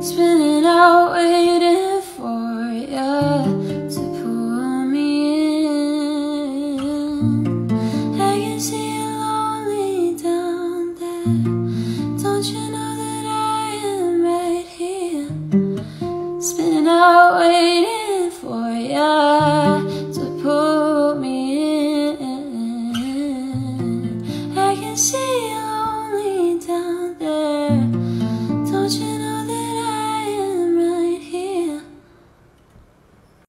spinning out waiting for ya to pull me in. I can see you lonely down there. Don't you know that I am right here, spinning out waiting for ya?